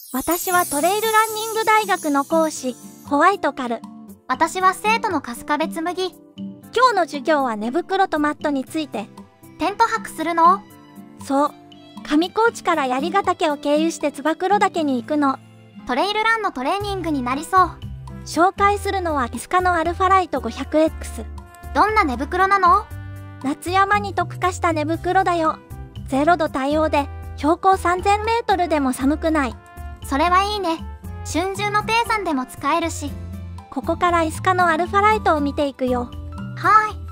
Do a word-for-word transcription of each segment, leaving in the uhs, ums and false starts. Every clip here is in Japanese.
私はトレイルランニング大学の講師、ホワイトカル。 私は生徒の春日部紬。 今日の授業は寝袋とマットについて。 テント泊するの？ そう。上高地から槍ヶ岳を経由して燕岳に行くの。 トレイルランのトレーニングになりそう。 紹介するのはイスカのアルファライト ごひゃくエックス。 どんな寝袋なの？ 夏山に特化した寝袋だよ。ゼロ度対応で標高さんぜんメートルでも寒くない。 それはいいね。春秋の低山でも使えるし。 ここからイスカのアルファライトを見ていくよ。 はーい。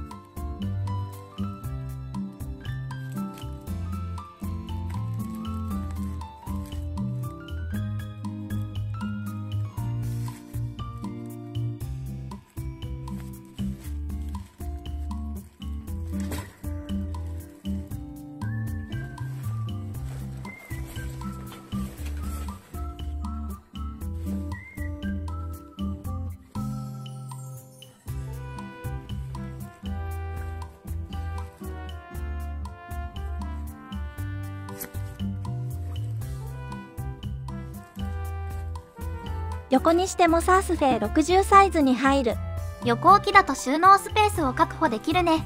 横にしてもサースフェイろくじゅうサイズに入る。 横置きだと収納スペースを確保できるね。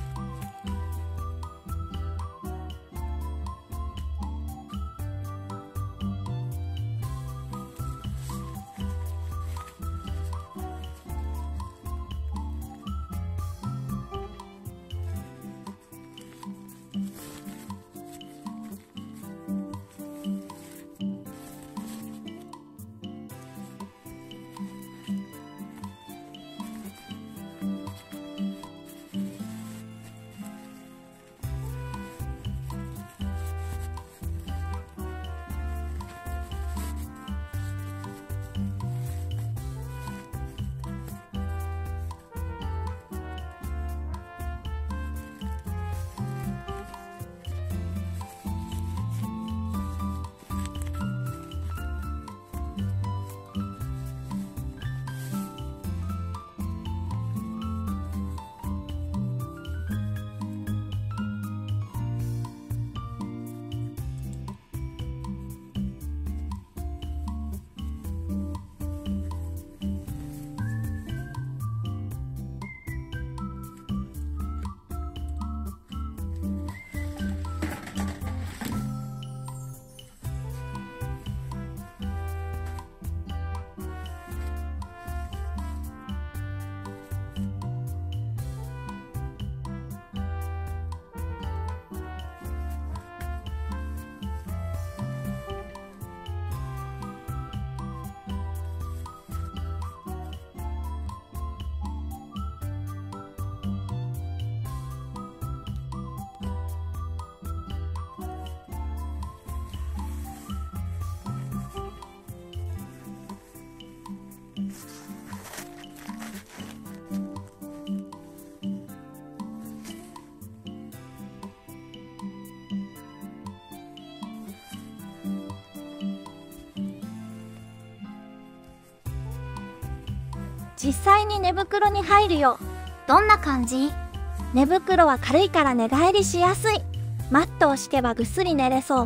実際に寝袋に入るよ。 どんな感じ？ 寝袋は軽いから寝返りしやすい。マットを敷けばぐっすり寝れそう。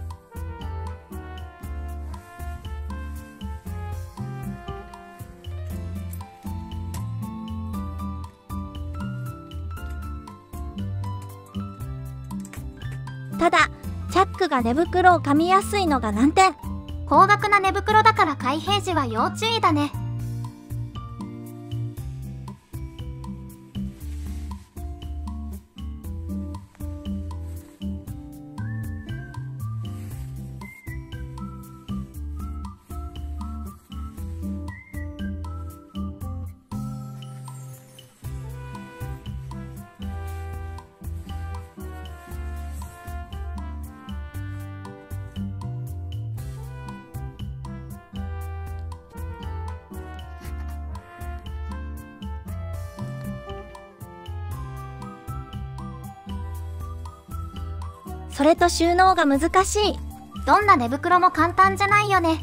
ただ、チャックが寝袋を噛みやすいのが難点。 高額な寝袋だから開閉時は要注意だね。 それと収納が難しい。 どんな寝袋も簡単じゃないよね。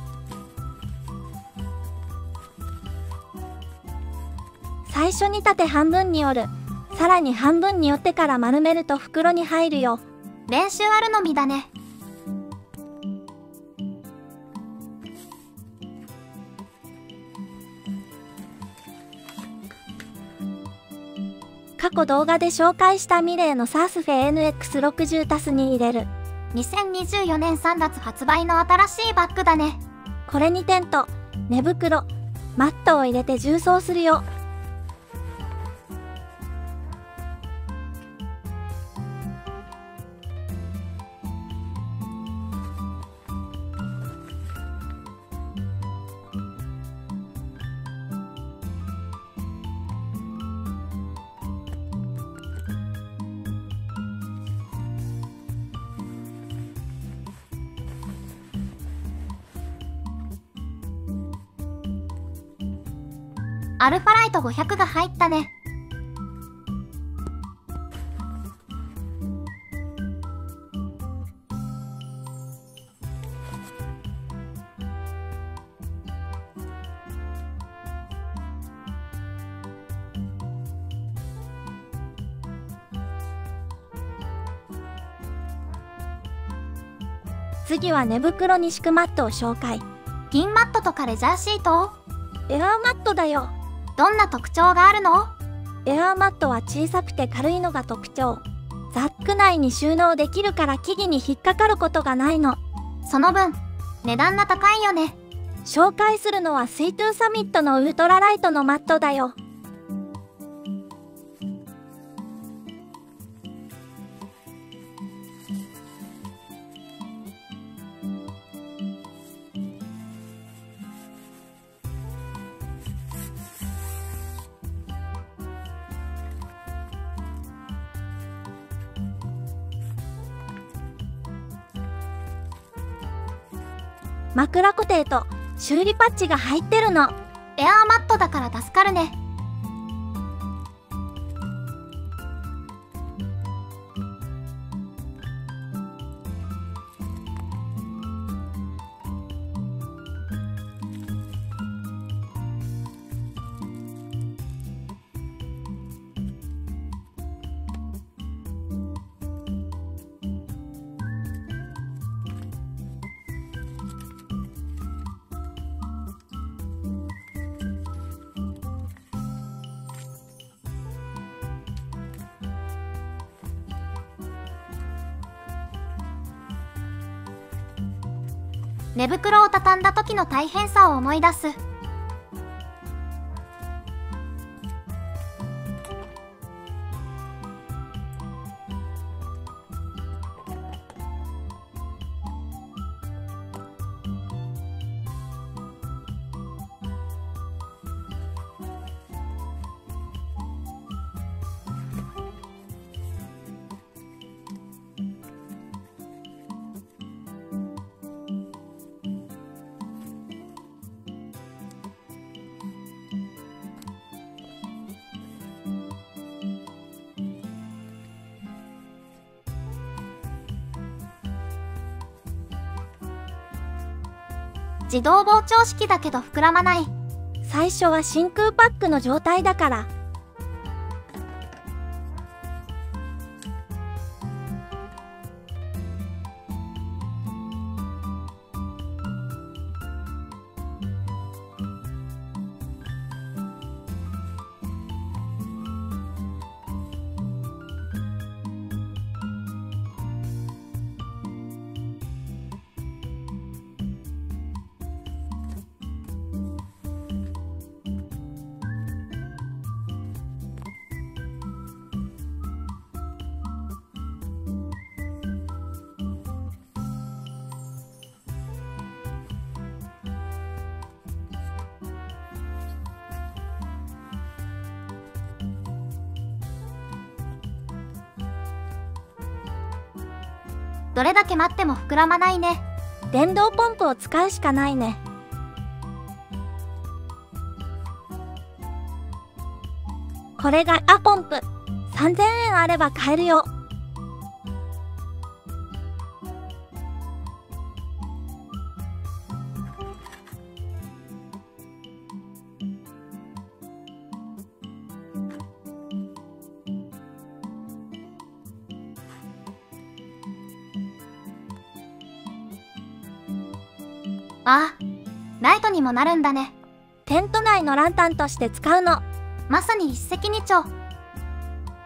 最初に縦半分に折る。さらに半分に折ってから丸めると袋に入るよ。 練習あるのみだね。 過去動画で紹介したミレーのサースフェ エヌエックスろくじゅう タスに入れる。 にせんにじゅうよねんさんがつ発売の新しいバッグだね。 これにテント、寝袋、マットを入れて重装するよ。 アルファライトごひゃくが入ったね。 次は寝袋に敷くマットを紹介。 銀マットとかレジャーシート？ エアーマットだよ。 どんな特徴があるの？ エアーマットは小さくて軽いのが特徴。ザック内に収納できるから木々に引っかかることがないの。 その分、値段が高いよね。 紹介するのはスイトゥーサミットのウルトラライトのマットだよ。枕固定と修理パッチが入ってるの。 エアーマットだから助かるね。寝袋を畳んだ時の大変さを思い出す。自動膨張式だけど膨らまない。 最初は真空パックの状態だから。 どれだけ待っても膨らまないね。 電動ポンプを使うしかないね。これがアポンプ。さんぜんえんあれば買えるよ。 あ、ライトにもなるんだね。 テント内のランタンとして使うの。 まさに一石二鳥。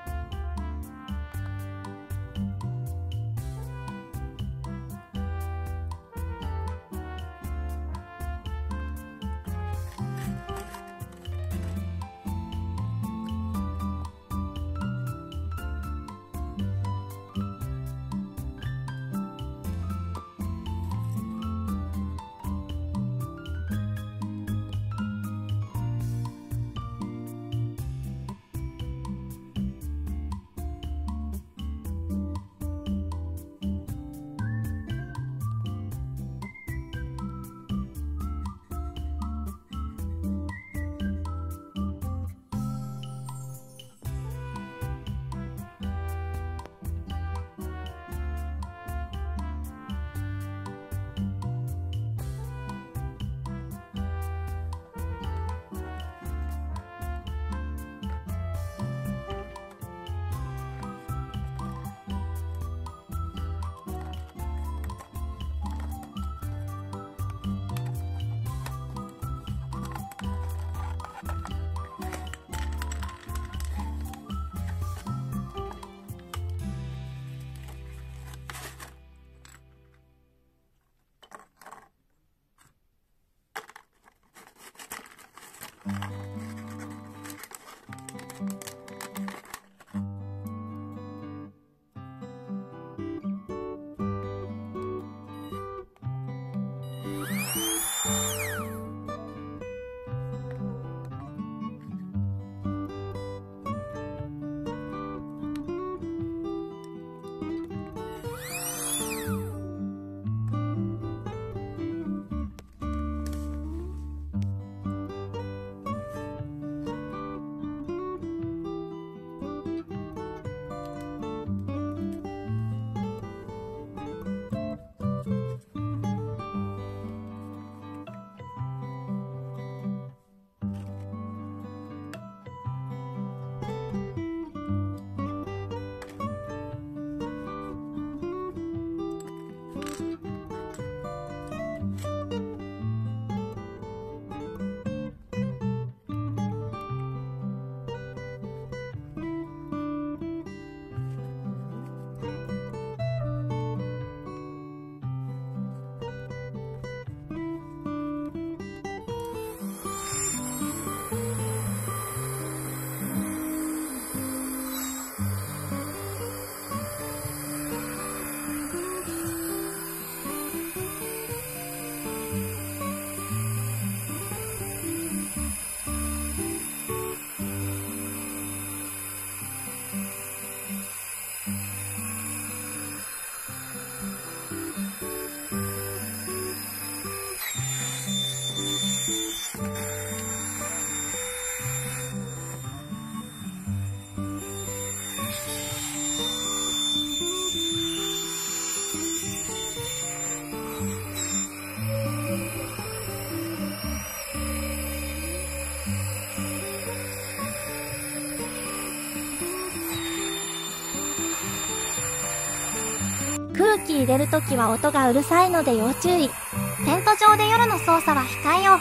気入れるときは音がうるさいので要注意。 テント上で夜の操作は控えよう。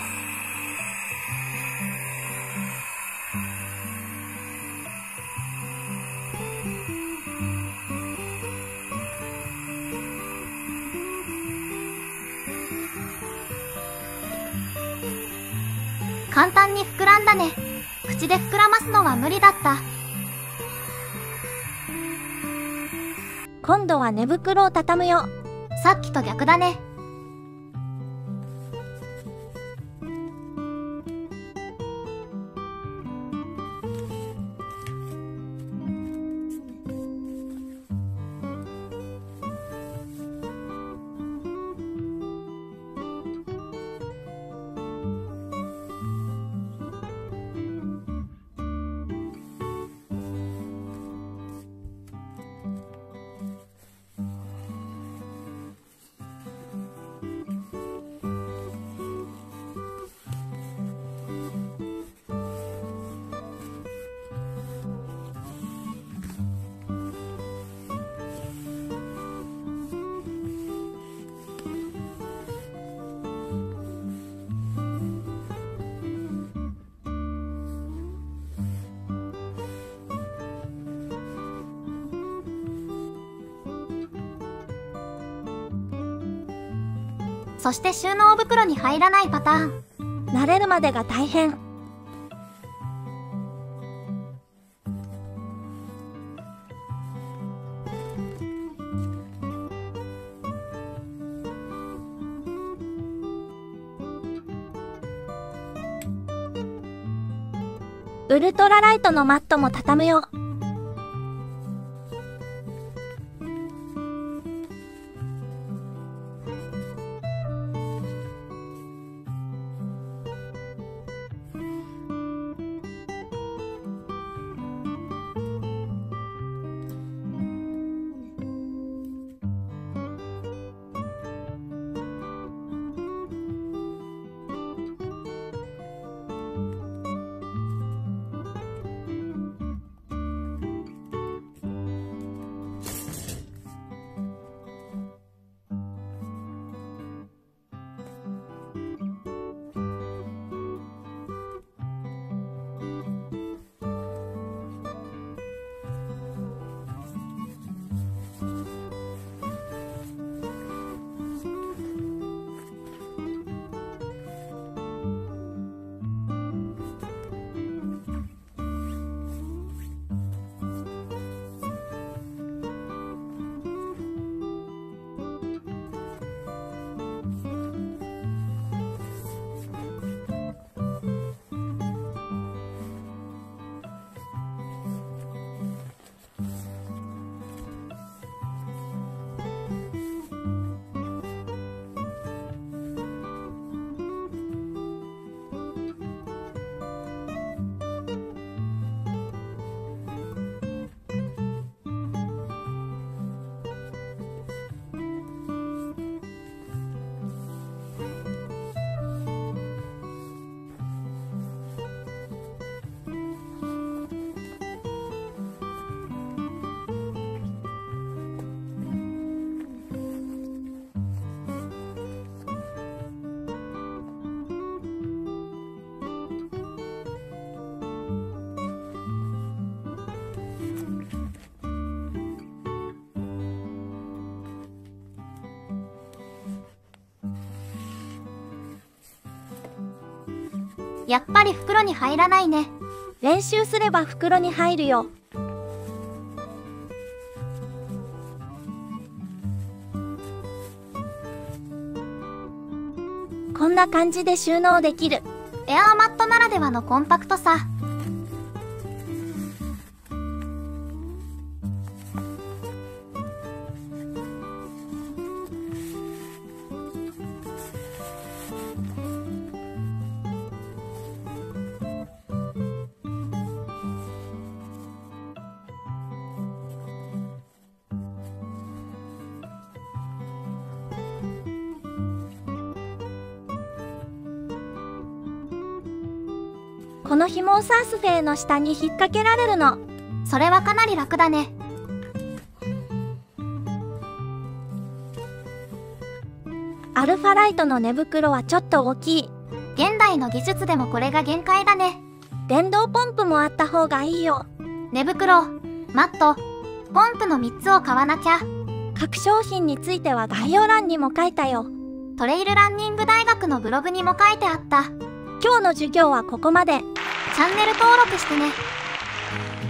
簡単に膨らんだね。口で膨らますのは無理だった。 今度は寝袋を畳むよ。 さっきと逆だね。そして収納袋に入らないパターン。 慣れるまでが大変。ウルトラライトのマットも畳むよ。 やっぱり袋に入らないね。 練習すれば袋に入るよ。こんな感じで収納できる。 エアーマットならではのコンパクトさ。 この紐をサースフェーの下に引っ掛けられるの。 それはかなり楽だね。 アルファライトの寝袋はちょっと大きい。 現代の技術でもこれが限界だね。 電動ポンプもあった方がいいよ。 寝袋、マット、ポンプのみっつを買わなきゃ。 各商品については概要欄にも書いたよ。 トレイルランニング大学のブログにも書いてあった。 今日の授業はここまで。 チャンネル登録してね。